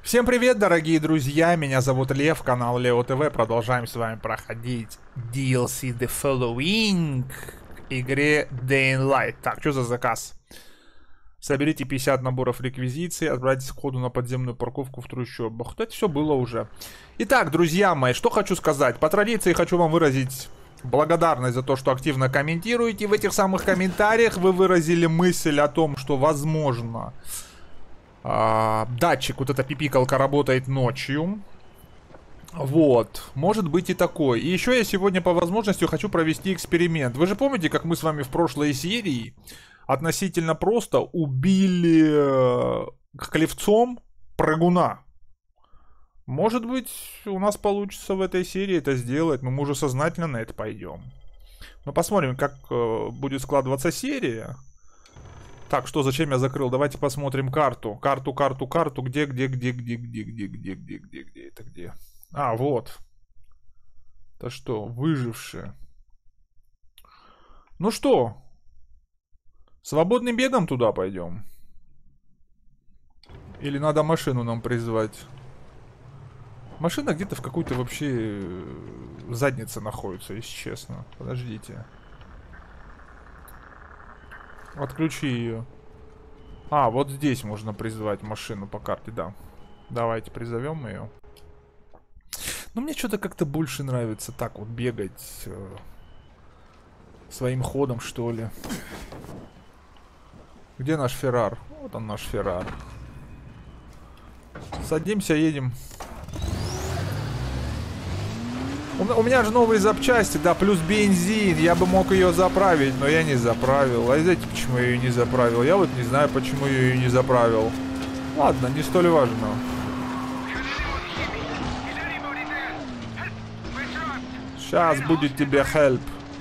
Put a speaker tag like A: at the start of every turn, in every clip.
A: Всем привет, дорогие друзья, меня зовут Лев, канал Лео ТВ. Продолжаем с вами проходить DLC The Following к игре Day in Light. Так, что за заказ? Соберите 50 наборов реквизиции, отправьтесь к входу на подземную парковку в трущобах. Это все было уже. Итак, друзья мои, что хочу сказать. По традиции хочу вам выразить благодарность за то, что активно комментируете. В этих самых комментариях вы выразили мысль о том, что возможно... датчик, вот эта пипикалка работает ночью. Вот, может быть и такой. И еще я сегодня по возможности хочу провести эксперимент. Вы же помните, как мы с вами в прошлой серии относительно просто убили клевцом прыгуна? Может быть, у нас получится в этой серии это сделать, но мы уже сознательно на это пойдем. Но посмотрим, как будет складываться серия. Так, что, зачем я закрыл? Давайте посмотрим карту. Карту. Где? Это где? А, вот. Это что, выжившие. Ну что? Свободным бегом туда пойдем? Или надо машину нам призвать? Машина где-то в какой-то вообще заднице находится, если честно. Подождите. Отключи ее. А, вот здесь можно призвать машину по карте, да. Давайте призовем ее. Но мне что-то как-то больше нравится так вот бегать своим ходом, что ли. Где наш Феррар? Вот он, наш Феррар. Садимся, едем. У меня же новые запчасти, да, плюс бензин. Я бы мог ее заправить, но я не заправил. А знаете, почему я ее не заправил? Я вот не знаю, почему я ее не заправил. Ладно, не столь важно. Сейчас будет тебе help.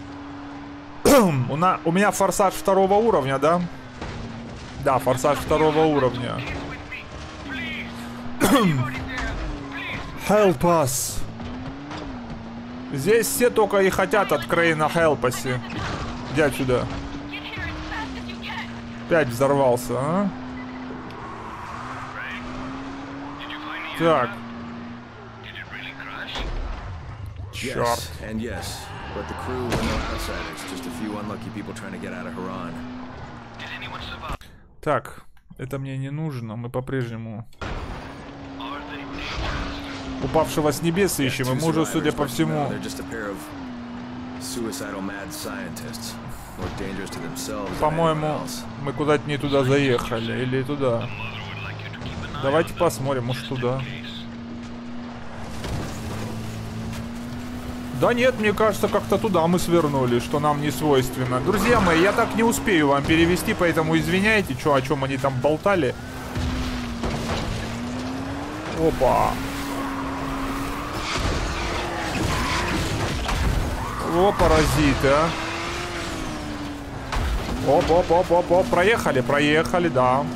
A: У меня форсаж 2-го уровня, да? Да, форсаж 2-го уровня. Help us. Здесь все только и хотят от Крейна Хелпаси. Иди отсюда. Опять взорвался, а? Так. Черт. Так, это мне не нужно. Мы по-прежнему упавшего с небес ищем, и мы уже, судя по всему... По-моему, мы куда-то не туда заехали, или туда. Давайте посмотрим, может туда. Да нет, мне кажется, как-то туда мы свернули, что нам не свойственно. Друзья мои, я так не успею вам перевести, поэтому извиняйте, о чем они там болтали. Опа. О, паразиты, а. Оп. Проехали, да.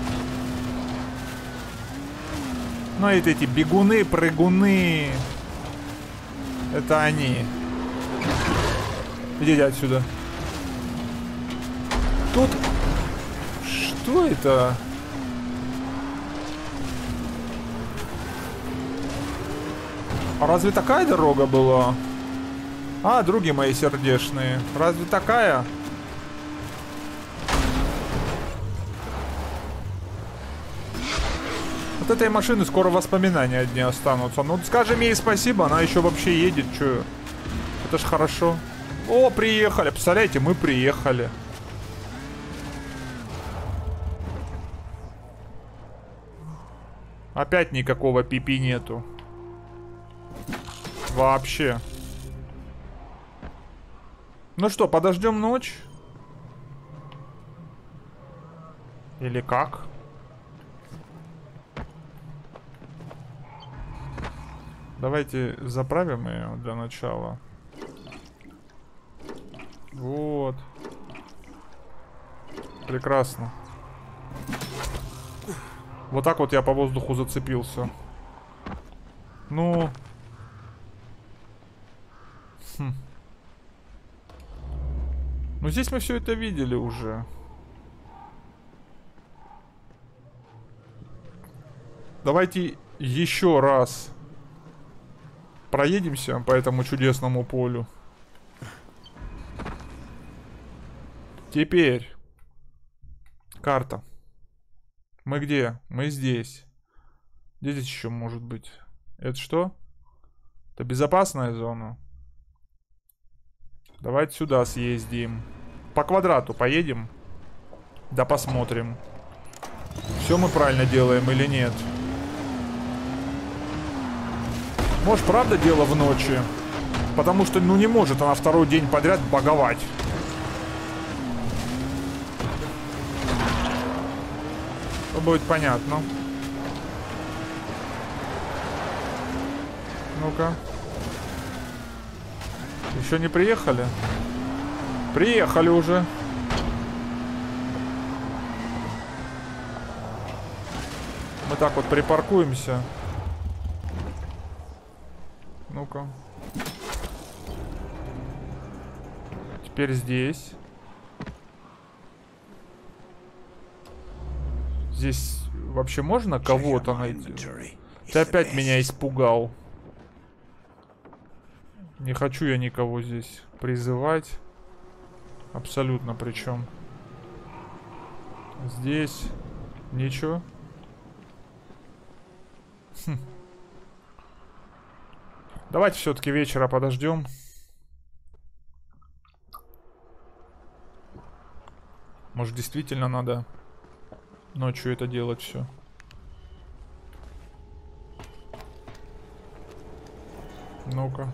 A: Ну, эти бегуны, прыгуны. Это они. Идите отсюда. Тут... Что это? А разве такая дорога была? А, други мои сердечные. Разве такая? От этой машины скоро воспоминания одни останутся. Ну, скажем ей спасибо, она еще вообще едет. Чё? Это ж хорошо. О, приехали. Представляете, мы приехали. Опять никакого пипи нету. Вообще. Ну что, подождем ночь? Или как? Давайте заправим ее для начала. Вот. Прекрасно. Вот так вот я по воздуху зацепился. Ну... Ну здесь мы все это видели уже. Давайте еще раз проедемся по этому чудесному полю. Теперь карта. Мы где? Мы здесь. Где здесь еще может быть? Это что? Это безопасная зона. Давайте сюда съездим. По квадрату поедем. Да посмотрим. Все мы правильно делаем или нет. Может, правда дело в ночи? Потому что, ну, не может она второй день подряд боговать. Это будет понятно. Ну-ка. Еще не приехали? Приехали уже. Мы так вот припаркуемся. Ну-ка. Теперь здесь. Здесь вообще можно кого-то найти? Ты опять меня испугал. Не хочу я никого здесь призывать. Абсолютно причем. Здесь ничего. Давайте все-таки вечера подождем. Может, действительно надо ночью это делать все. Ну-ка.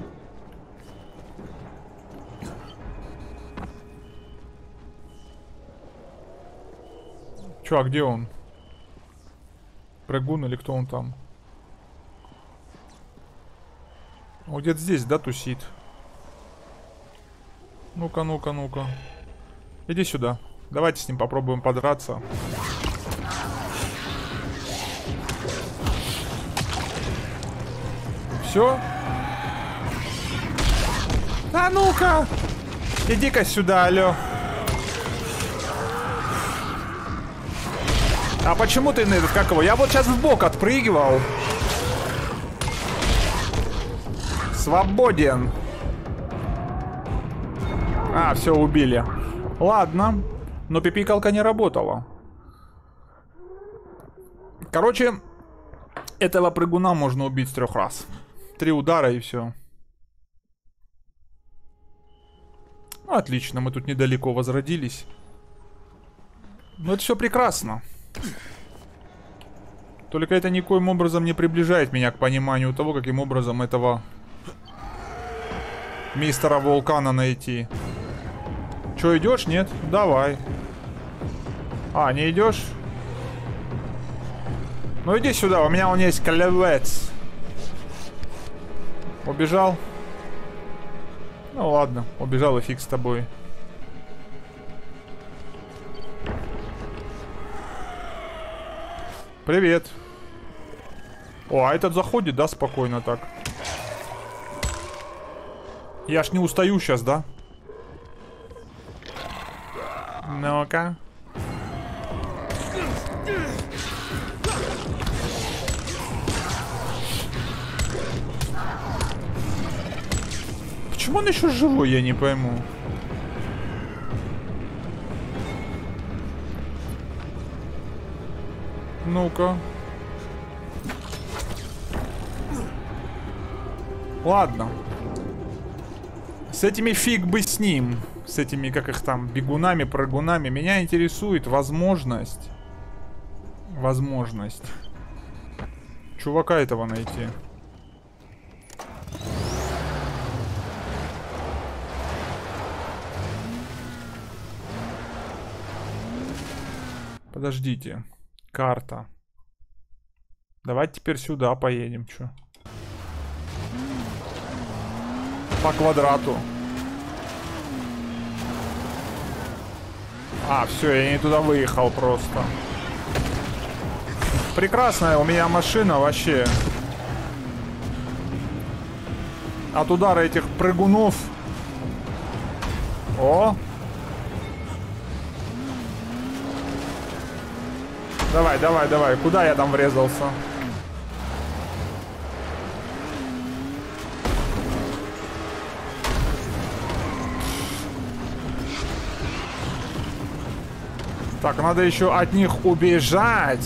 A: Чё, а где он? Прыгун или кто он там? Он где-то здесь, да, тусит? Ну-ка, ну-ка, ну-ка. Иди сюда. Давайте с ним попробуем подраться. Все? А ну-ка! Иди-ка сюда, алё. А почему ты на этот, как его? Я вот сейчас в бок отпрыгивал. Свободен. А, все, убили. Ладно. Но пипикалка не работала. Короче, этого прыгуна можно убить с 3 раз. 3 удара и все. Отлично, мы тут недалеко возродились. Ну, это все прекрасно. Только это никоим образом не приближает меня к пониманию того, каким образом этого мистера Вулкана найти. Че, идешь? Нет? Давай. А, не идешь? Ну иди сюда, у меня есть клевец. Убежал? Ну ладно, убежал и фиг с тобой. Привет. О, а этот заходит, да, спокойно так. Я ж не устаю сейчас, да? Ну-ка. Почему он еще живой, я не пойму. Ну-ка. Ладно. С этими фиг бы с ним. С этими, как их там, бегунами, прыгунами. Меня интересует возможность. Возможность. Чувака этого найти. Подождите. Карта. Давайте теперь сюда поедем. Чё? По квадрату. А, все, я не туда выехал просто. Прекрасная у меня машина вообще. От удара этих прыгунов. О! Давай, давай, давай. Куда я там врезался? Так, надо еще от них убежать.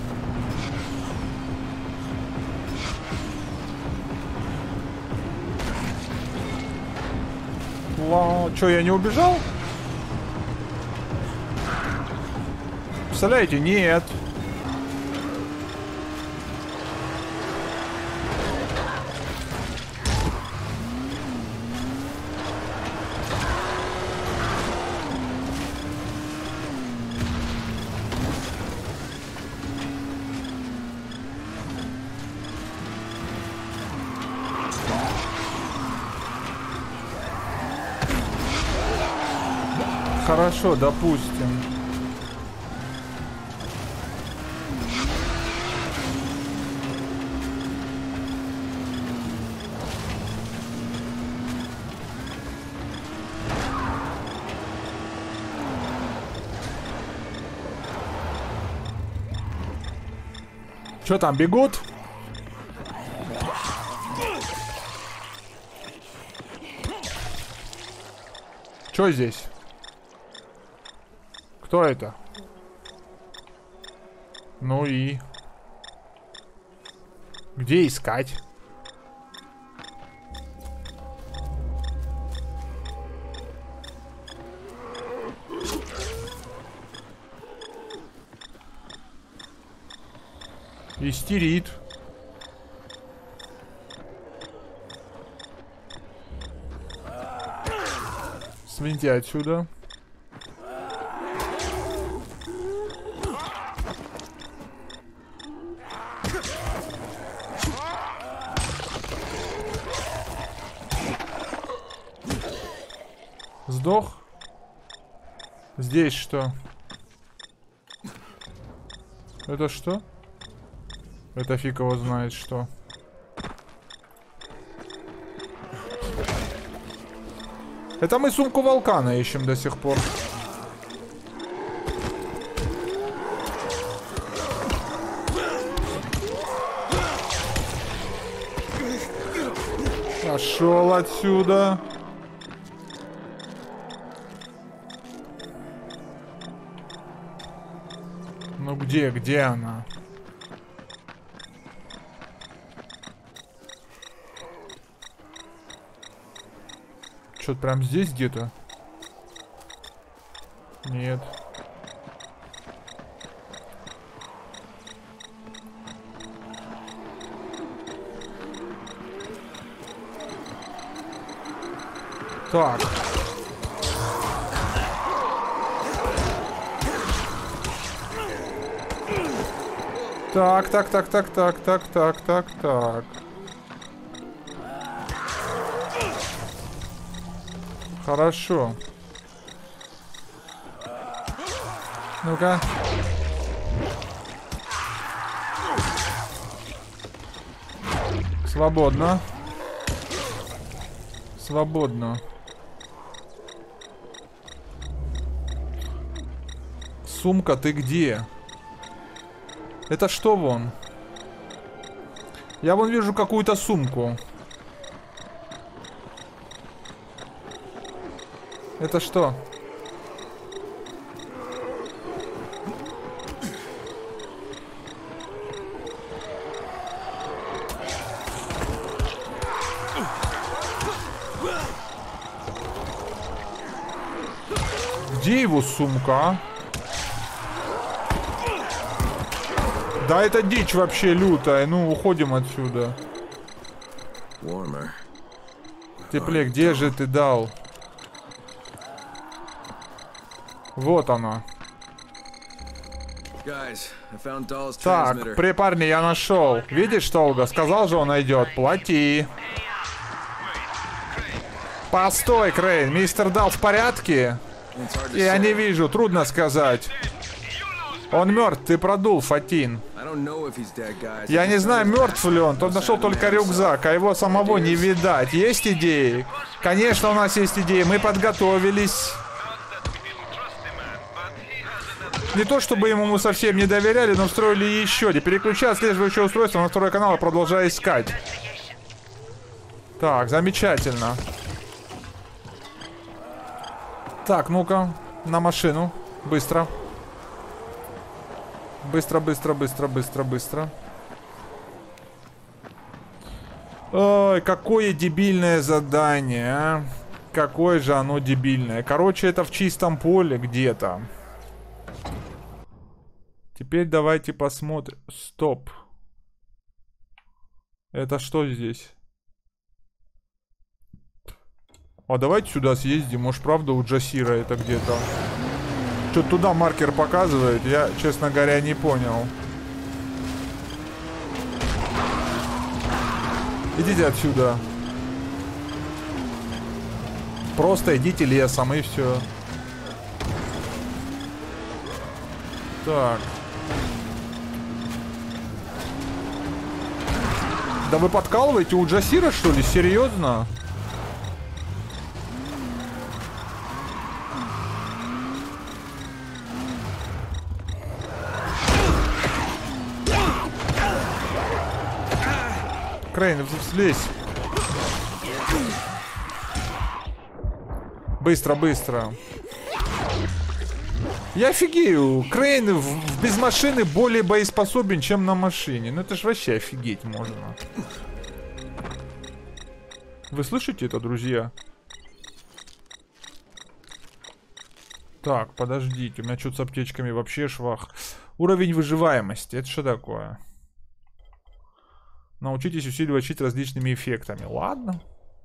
A: Че, я не убежал? Представляете, нет. Хорошо, допустим. Что там, бегут? Что здесь? Кто это? Ну и... Где искать? Истерит. Свиньте отсюда. Сдох. Здесь что? Это что? Это фиг его знает что. Это мы сумку Волкана ищем до сих пор. Пошел отсюда. Ну где она? Что-то прям здесь где-то? Нет. Так. Так. Хорошо. Ну-ка. Свободно. Свободно. Сумка, ты где? Это что вон? Я вон вижу какую-то сумку. Это что? Где его сумка, а? Да это дичь вообще лютая. Ну, уходим отсюда. Теплее, где же ты дал? Вот она. Так, парни, я нашел. Видишь, Толга? Сказал же, он найдет. Плати. Постой, Крейн. Мистер Дал в порядке? Я не вижу, трудно сказать. Он мертв, ты продул, Фатин. Я не знаю, мертв ли он. Тот нашел только рюкзак, а его самого не видать. Есть идеи? Конечно, у нас есть идеи. Мы подготовились. Не то, чтобы ему мы совсем не доверяли, но встроили еще. Переключая отслеживающее устройство на второй канал и продолжая искать. Так, замечательно. Так, ну-ка, на машину. Быстро. Быстро, быстро, быстро, быстро, быстро. Ой, какое дебильное задание, а. Какое же оно дебильное. Короче, это в чистом поле где-то. Теперь давайте посмотрим. Стоп. Это что здесь? А давайте сюда съездим. Может, правда у Джасира это где-то? Что-то туда маркер показывает. Я, честно говоря, не понял. Идите отсюда. Просто идите лесом и все. Так. Да вы подкалываете у Джасира, что ли? Серьезно? Крейн, слезь. Быстро, быстро. Я офигею. Крейн без машины более боеспособен, чем на машине. Ну это ж вообще офигеть можно. Вы слышите это, друзья? Так, подождите. У меня что-то с аптечками вообще швах. Уровень выживаемости. Это что такое? Научитесь усиливать щит различными эффектами. Ладно.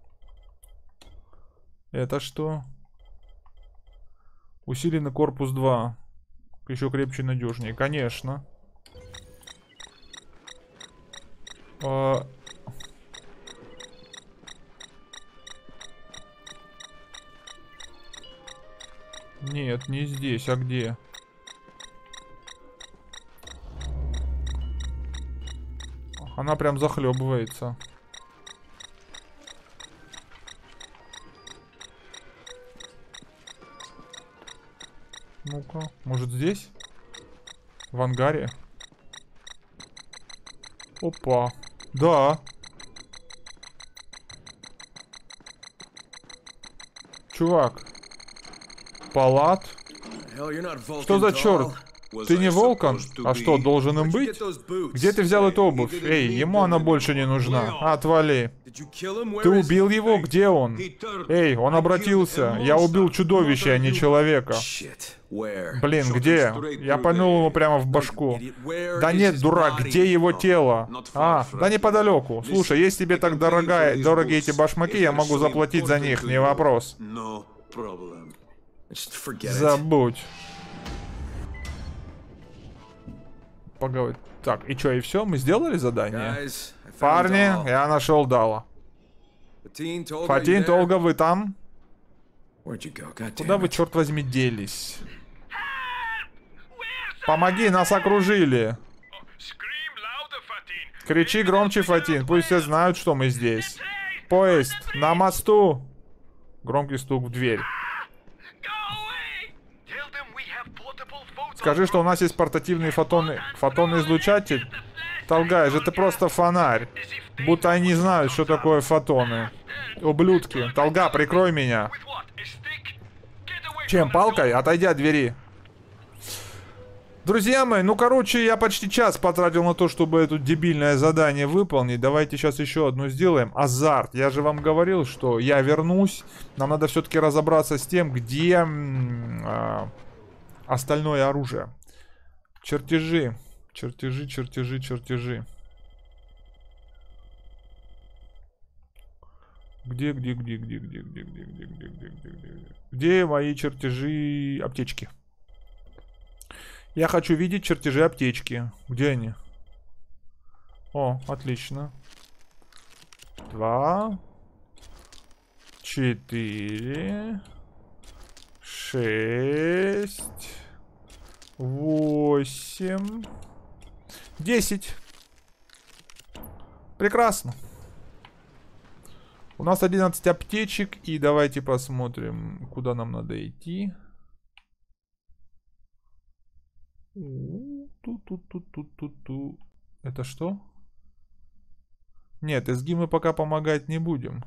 A: Это что? Усиленный корпус 2. Еще крепче и надежнее. Конечно. Нет, не здесь. А где? Она прям захлебывается. Ну-ка, может здесь? В ангаре? Опа. Да. Чувак. Палат. Что за черт? Ты не Волкан? А что, должен им быть? Где ты взял эту обувь? Эй, ему она больше не нужна. Отвали. Ты убил его? Где он? Эй, он обратился. Я убил чудовище, а не человека. Блин, где? Я пальнул ему прямо в башку. Да нет, дурак, где его тело? А, да неподалеку. Слушай, если тебе так дорогие эти башмаки, я могу заплатить за них, не вопрос. Забудь. Поговорить. Так, и что, и все? Мы сделали задание? Парни, я нашел Дала. Фатин, Толга, вы там? Куда вы, черт возьми, делись? Помоги, нас окружили. Кричи громче, Фатин, пусть все знают, что мы здесь. Поезд, на мосту. Громкий стук в дверь. Скажи, что у нас есть портативный фотонный излучатель. Толгаешь, это просто фонарь. Будто они не знают, что такое фотоны. Ублюдки. Толга, прикрой меня. Чем, палкой? Отойди от двери. Друзья мои, ну короче, я почти час потратил на то, чтобы это дебильное задание выполнить. Давайте сейчас еще одно сделаем. Азарт. Я же вам говорил, что я вернусь. Нам надо все-таки разобраться с тем, где остальное оружие. Чертежи. Чертежи, чертежи, чертежи. Где мои чертежи аптечки? Я хочу видеть чертежи аптечки. Где они? О, отлично. 2, 4, 6, 8, 10. Прекрасно. У нас 11 аптечек. И давайте посмотрим, куда нам надо идти. Ту-ту-ту-ту-ту-ту. Это что? Нет, СГИ мы пока помогать не будем.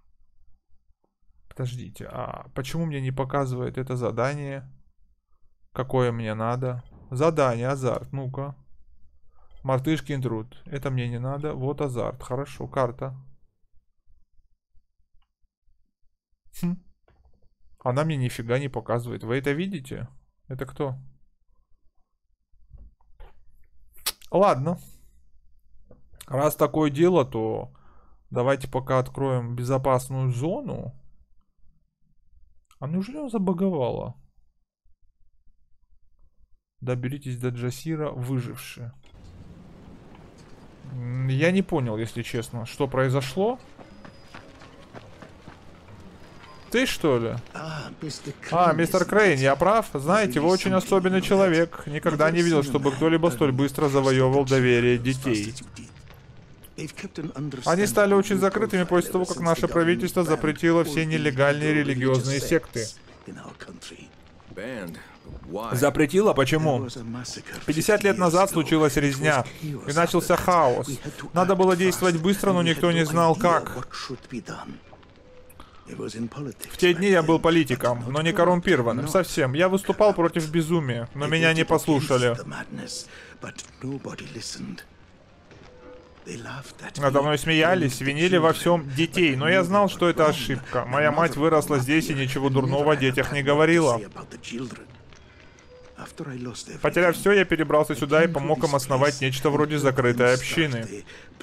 A: Подождите, а почему мне не показывает это задание? Какое мне надо? Задание, азарт. Ну-ка. Мартышкин труд. Это мне не надо. Вот азарт. Хорошо, карта. Хм. Она мне нифига не показывает. Вы это видите? Это кто? Ладно. Раз такое дело, то давайте пока откроем безопасную зону. А неужели он забаговало? Доберитесь до Джасира, выжившие. Я не понял, если честно, что произошло. Ты что ли? Мистер Крейн, я прав? Знаете, вы очень особенный человек. Никогда не видел, чтобы кто-либо столь быстро завоевывал доверие детей. Они стали очень закрытыми после того, как наше правительство запретило все нелегальные религиозные секты. Запретило? Почему? 50 лет назад случилась резня, и начался хаос. Надо было действовать быстро, но никто не знал как. В те дни я был политиком, но не коррумпированным совсем. Я выступал против безумия, но меня не послушали. Надо мной смеялись, винили во всем детей, но я знал, что это ошибка. Моя мать выросла здесь и ничего дурного о детях не говорила. Потеряв все, я перебрался сюда и помог им основать нечто вроде закрытой общины.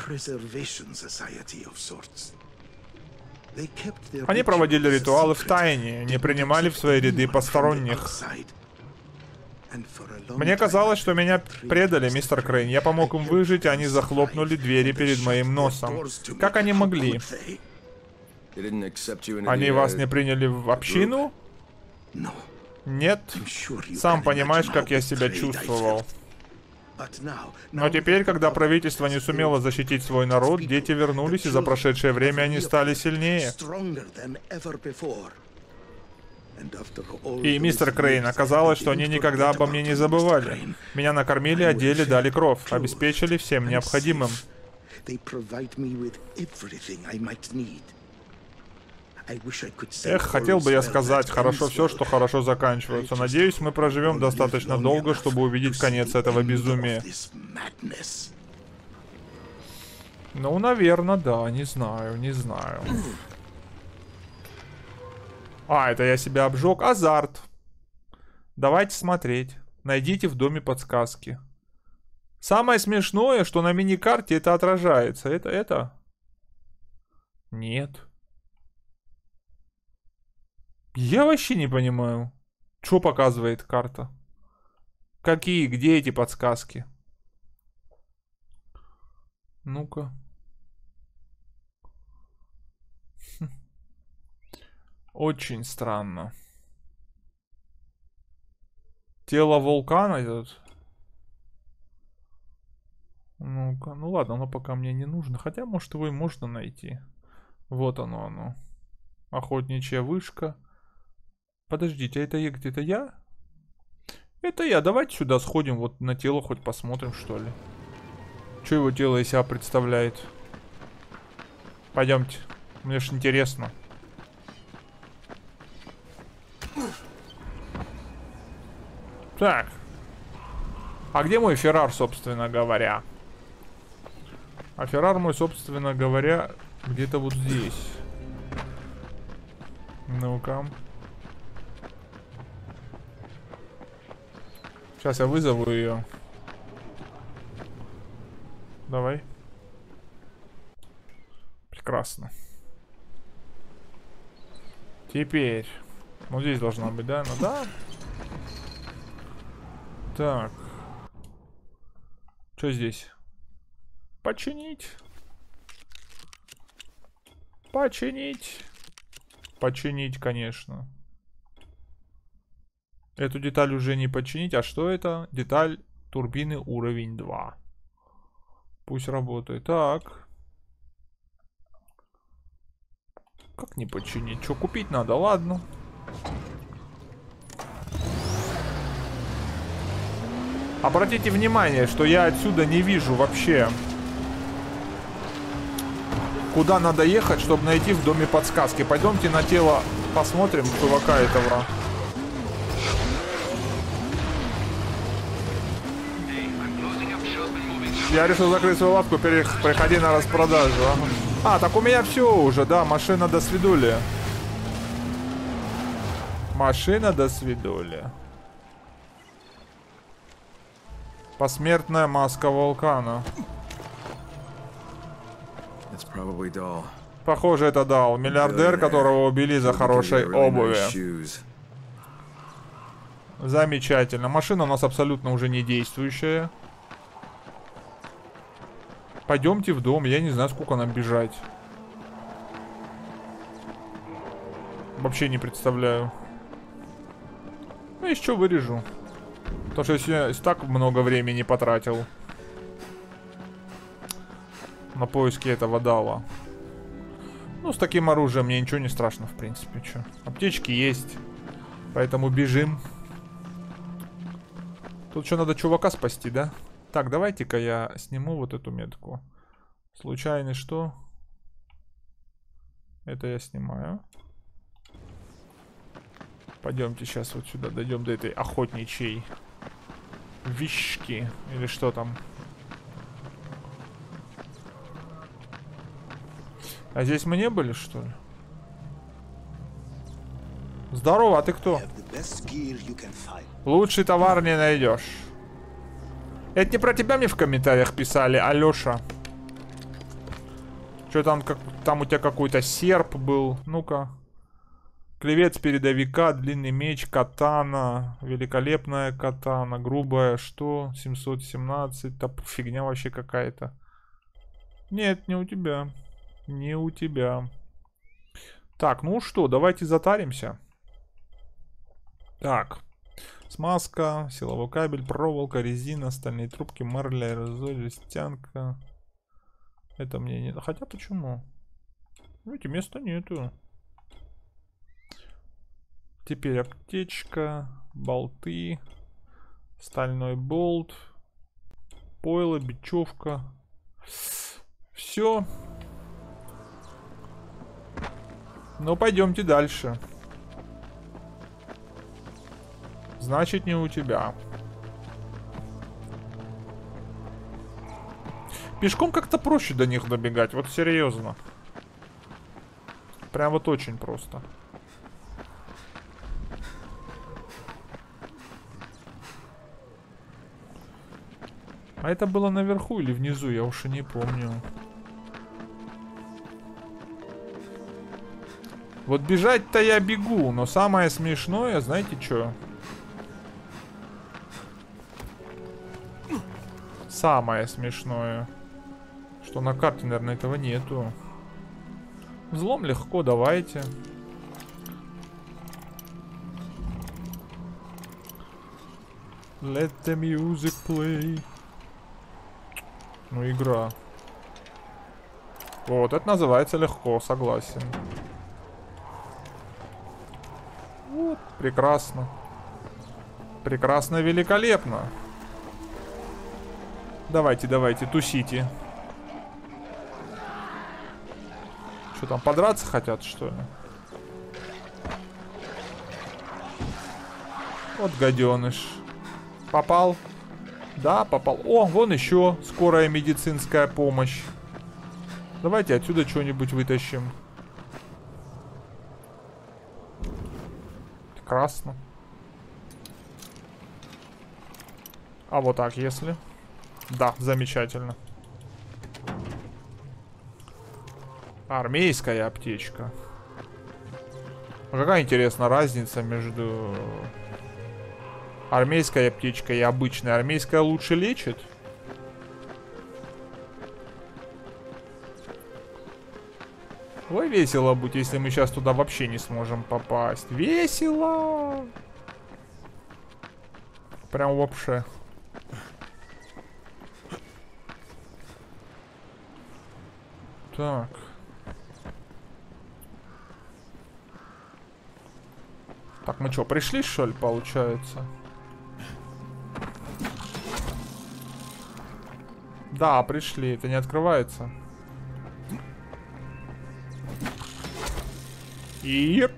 A: Они проводили ритуалы в тайне, не принимали в свои ряды посторонних. Мне казалось, что меня предали, мистер Крейн. Я помог им выжить, и они захлопнули двери перед моим носом. Как они могли? Они вас не приняли в общину? Нет. Сам понимаешь, как я себя чувствовал. Но теперь, когда правительство не сумело защитить свой народ, дети вернулись, и за прошедшее время они стали сильнее. И, мистер Крейн, оказалось, что они никогда обо мне не забывали. Меня накормили, одели, дали кров, обеспечили всем необходимым. Эх, хотел бы я сказать, хорошо все, что хорошо заканчивается. Надеюсь, мы проживем достаточно долго, чтобы увидеть конец этого безумия. Ну, наверное, да, не знаю, не знаю. Это я себя обжег. Азарт. Давайте смотреть. Найдите в доме подсказки. Самое смешное, что на миникарте это отражается. Это? Нет. Я вообще не понимаю. Что показывает карта? Какие? Где эти подсказки? Ну-ка. Очень странно. Тело вулкана идет. Ну-ка, ну ладно, оно пока мне не нужно. Хотя, может, его и можно найти. Вот оно. Охотничья вышка. Подождите, это где-то я? Это я. Давайте сюда сходим, вот на тело хоть посмотрим, что ли. Что его тело из себя представляет? Пойдемте. Мне ж интересно. Так. А где мой Феррар, собственно говоря? А Феррар мой, собственно говоря, где-то вот здесь. Ну-ка. Сейчас я вызову ее. Давай. Прекрасно. Теперь. Вот здесь должна быть, да? Ну да. Так. Что здесь? Починить. Починить. Починить, конечно. Эту деталь уже не починить. А что это? Деталь турбины уровень 2. Пусть работает. Так. Как не починить? Что, купить надо? Ладно. Обратите внимание, что я отсюда не вижу вообще, куда надо ехать, чтобы найти в доме подсказки. Пойдемте на тело посмотрим чувака этого. Я решил закрыть свою лавку, приходи на распродажу. А, так у меня все уже, да, машина до свидули. Машина до свидули. Посмертная маска вулкана. Похоже, это Дал. Миллиардер, которого убили за хорошей обуви. Замечательно. Машина у нас абсолютно уже не действующая. Пойдемте в дом. Я не знаю, сколько нам бежать. Вообще не представляю. Ну, еще вырежу. Потому что я так много времени потратил на поиски этого Дала. Ну, с таким оружием мне ничего не страшно, в принципе. Чё. Аптечки есть. Поэтому бежим. Тут еще надо чувака спасти, да? Так, давайте-ка я сниму вот эту метку. Случайный что? Это я снимаю. Пойдемте сейчас вот сюда, дойдем до этой охотничьей вишки. Или что там? А здесь мы не были, что ли? Здорово, а ты кто? Лучший товар не найдешь. Это не про тебя мне в комментариях писали, Алёша. Что там, там у тебя какой-то серп был? Ну-ка. Клевец передовика, длинный меч, катана, великолепная катана, грубая, что? 717, да фигня вообще какая-то. Нет, не у тебя. Не у тебя. Так, ну что, давайте затаримся. Так. Смазка, силовой кабель, проволока, резина, стальные трубки, марля, аэрозоль, жестянка. Это мне не... Хотя почему? Видите, места нету. Теперь аптечка, болты, стальной болт, пойло, бечевка. Все. Ну, пойдемте дальше. Значит, не у тебя. Пешком как-то проще до них добегать, вот серьезно. Прям вот очень просто. А это было наверху или внизу, я уж и не помню. Вот бежать-то я бегу, но самое смешное, знаете что? Самое смешное, что на карте, наверное, этого нету. Взлом легко, давайте. Let the music play. Ну, игра. Вот, это называется легко, согласен. Вот, прекрасно. Прекрасно, великолепно. Давайте, давайте, тусите. Что там, подраться хотят, что ли? Вот гаденыш. Попал? Да, попал. О, вон еще скорая медицинская помощь. Давайте отсюда что-нибудь вытащим. Прекрасно. А вот так, если... Да, замечательно. Армейская аптечка. А какая, интересная разница между армейской аптечкой и обычной? Армейская лучше лечит? Ой, весело будет, если мы сейчас туда вообще не сможем попасть. Весело! Прям вообще. Так. Так, мы что, пришли, что ли, получается? Да, пришли. Это не открывается. Еп.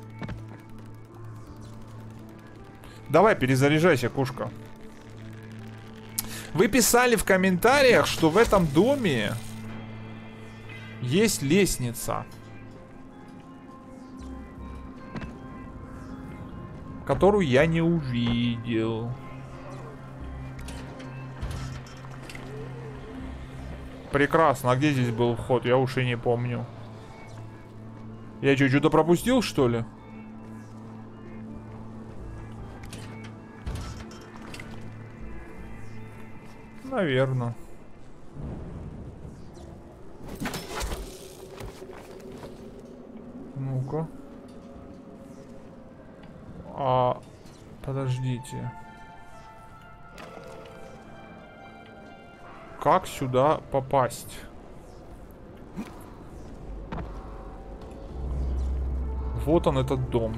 A: Давай, перезаряжайся, кушка. Вы писали в комментариях, что в этом доме есть лестница, которую я не увидел. Прекрасно. А где здесь был вход? Я уж и не помню. Я что, что-то пропустил, что ли? Наверное. Ну-ка. Подождите. Как сюда попасть? Вот он, этот дом.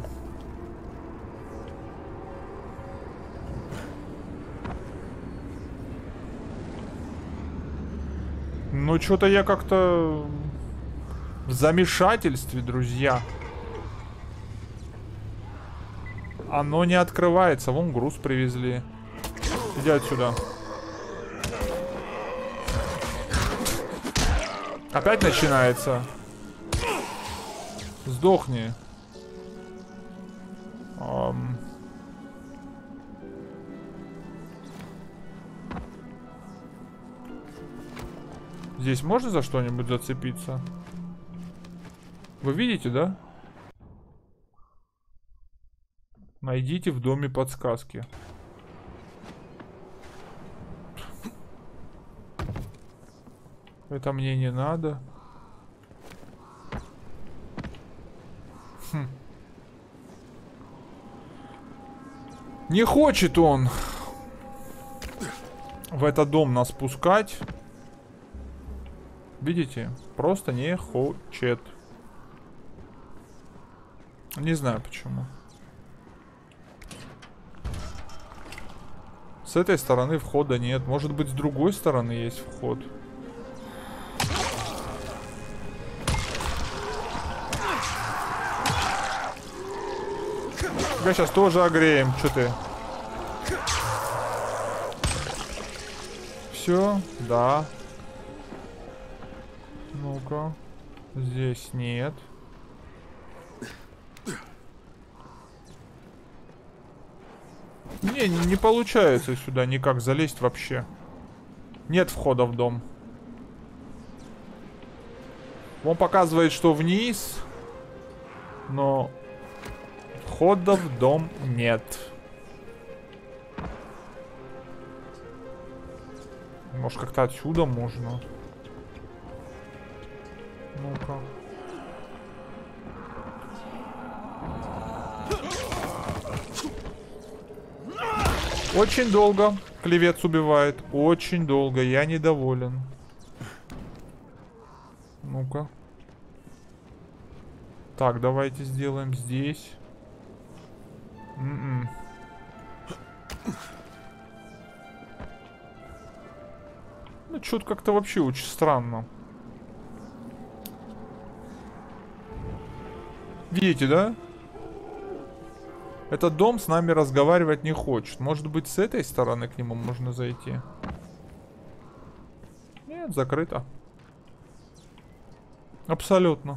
A: Ну, что-то я как-то в замешательстве, друзья. Оно не открывается. Вон груз привезли. Иди отсюда. Опять начинается. Сдохни. Здесь можно за что-нибудь зацепиться? Вы видите, да? Найдите в доме подсказки. Это мне не надо. Не хочет он в этот дом нас пускать. Видите? Просто не хочет. Не знаю почему. С этой стороны входа нет. Может быть, с другой стороны есть вход. Тебя сейчас тоже огреем. Что ты? Все? Да. Ну-ка. Здесь нет. Не получается сюда никак залезть вообще. Нет входа в дом. Он показывает, что вниз. Но входа в дом нет. Может, как-то отсюда можно? Ну-ка. Очень долго клевец убивает. Очень долго. Я недоволен. Ну-ка. Так, давайте сделаем здесь. Ну, что-то как-то вообще очень странно. Видите, да? Этот дом с нами разговаривать не хочет. Может быть, с этой стороны к нему можно зайти? Нет, закрыто. Абсолютно.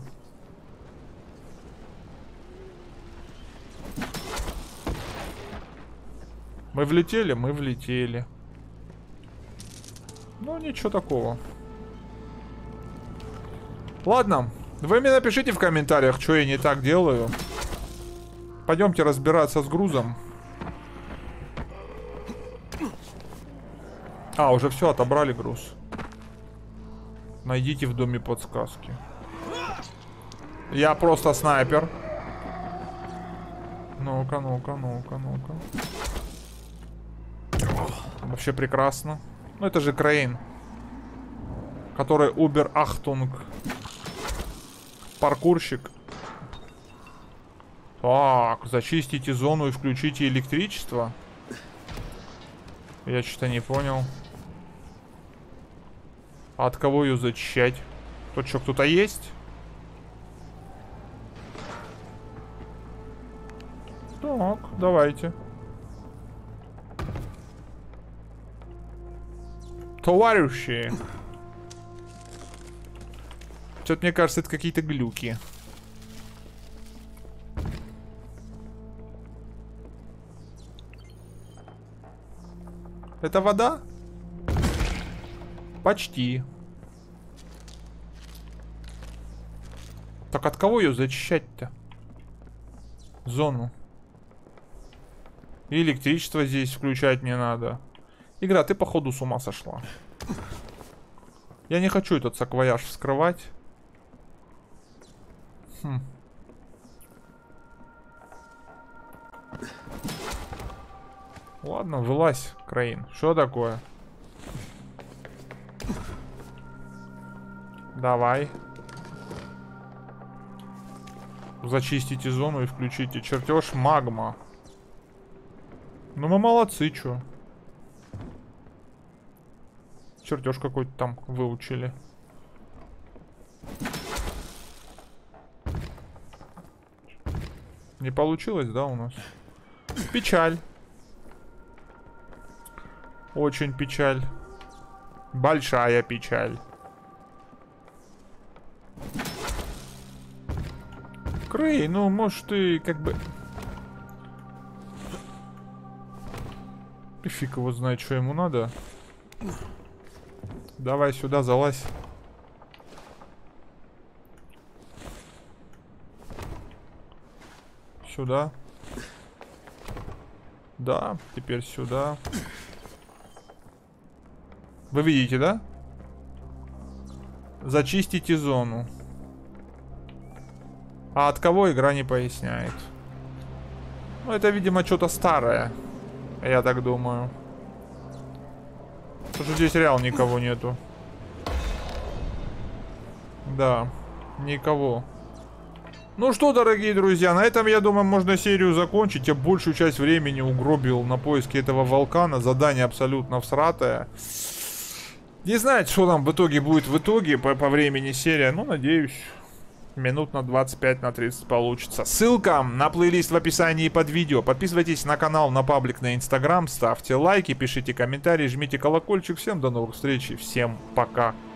A: Мы влетели? Мы влетели. Ну, ничего такого. Ладно. Вы мне напишите в комментариях, что я не так делаю. Пойдемте разбираться с грузом. А, уже все, отобрали груз. Найдите в доме подсказки. Я просто снайпер. Ну-ка, ну-ка, ну-ка, ну-ка. Вообще прекрасно. Ну, это же Крейн. Который Убер Ахтунг. Паркурщик. Так, зачистите зону и включите электричество. Я что-то не понял. А от кого ее зачищать? Тут что, кто-то есть? Так, давайте. Товарищи. Что-то мне кажется, это какие-то глюки. Это вода? Почти. Так от кого ее зачищать-то? Зону. И электричество здесь включать не надо. Игра, ты походу с ума сошла. Я не хочу этот саквояж вскрывать. Ладно, вылазь, Краин. Что такое? Давай. Зачистите зону и включите чертеж магма. Ну мы молодцы, чё. Чертеж какой-то там выучили. Не получилось, да, у нас? Печаль. Очень печаль. Большая печаль. Крей, ну, может, ты как бы... И фиг его знает, что ему надо. Давай сюда, залазь. Сюда. Да, теперь сюда. Вы видите, да? Зачистите зону. А от кого игра не поясняет. Ну, это, видимо, что-то старое. Я так думаю. Потому что здесь реально никого нету. Да, никого. Ну что, дорогие друзья, на этом, я думаю, можно серию закончить. Я большую часть времени угробил на поиске этого вулкана. Задание абсолютно всратое. Не знаю, что там в итоге будет в итоге по времени серия. Ну, надеюсь, минут на 25, на 30 получится. Ссылка на плейлист в описании под видео. Подписывайтесь на канал, на паблик, на инстаграм. Ставьте лайки, пишите комментарии, жмите колокольчик. Всем до новых встреч и всем пока.